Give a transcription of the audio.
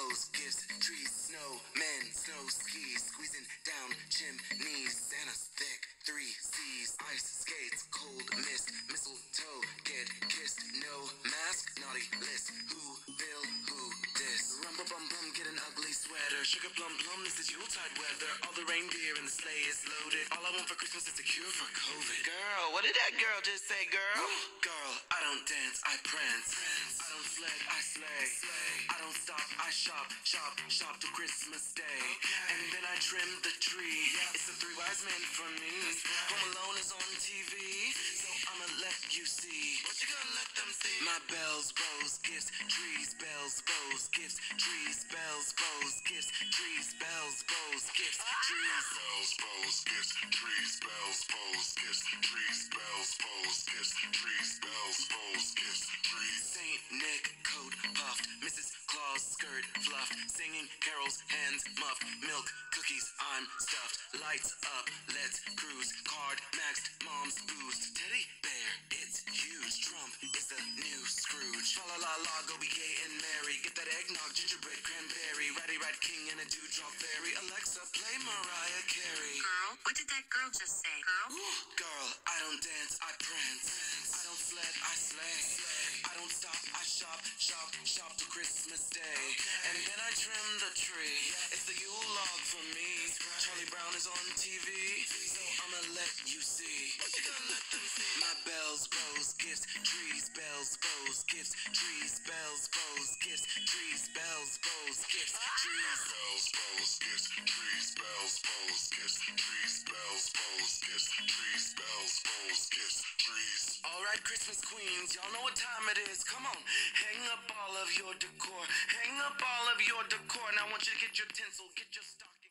bows, gifts, trees, snow, men, snow skis, squeezing down chimneys, Santa's thick, 3 C's, ice skates, cold mist, mistletoe, get kissed, no mask, naughty list, who will, who this, rumba bum bum, get an ugly sweater, sugar plum plum, this is Yuletide weather, all the reindeer in the sleigh is loaded, all I want for Christmas is a cure for COVID. Girl, what did that girl just say, girl? Girl, I don't dance, I prance, I don't sled, I slay, I don't stop, I shop, shop, shop till Christmas Day, and then I trim the tree, it's the 3 wise men for me, Home Alone is on TV, so I'ma let you see, what you gonna let them see? My bells, bows, gifts, trees, bells, bows, gifts, trees, bells, bows, gifts, trees, bells, bows, gifts, trees, bells, bows, gifts, trees, bells, bows, gifts, trees, bells, bows, gifts, trees, bells, bows, gifts, trees. Saint Nick coat puffed, Mrs. Claus skirt fluffed, singing carols, hands muffed, milk, cookies, I'm stuffed, lights up, let's cruise, card maxed, mom's boost, teddy bear, it's huge, Trump is the new Scrooge, la la la, go be gay and merry, get that eggnog, gingerbread, cranberry, ratty rat king and a dewdrop fairy, Alexa, play Mariah Carey. Girl, what did that girl just say, girl? Ooh, girl, I don't dance, I prance, I don't sled, I slay, I don't stop, I shop, shop, shop till Christmas Day, and then I trim the tree, it's the Yule log for me, Charlie Brown is on TV, so I'ma let you see, what you gonna let them see? My bells, bows, gifts, trees, bells, bows, gifts, trees, bells, bows, gifts, trees, bells, bows, gifts, trees, bells, bows, gifts, trees, bells, bows, gifts, trees, bells, bows, gifts, trees, bells, bows, gifts, trees. Alright, Christmas queens, y'all know what time it is. Come on, hang up all of your decor. Hang up all of your decor. Now I want you to get your tinsel, get your stock.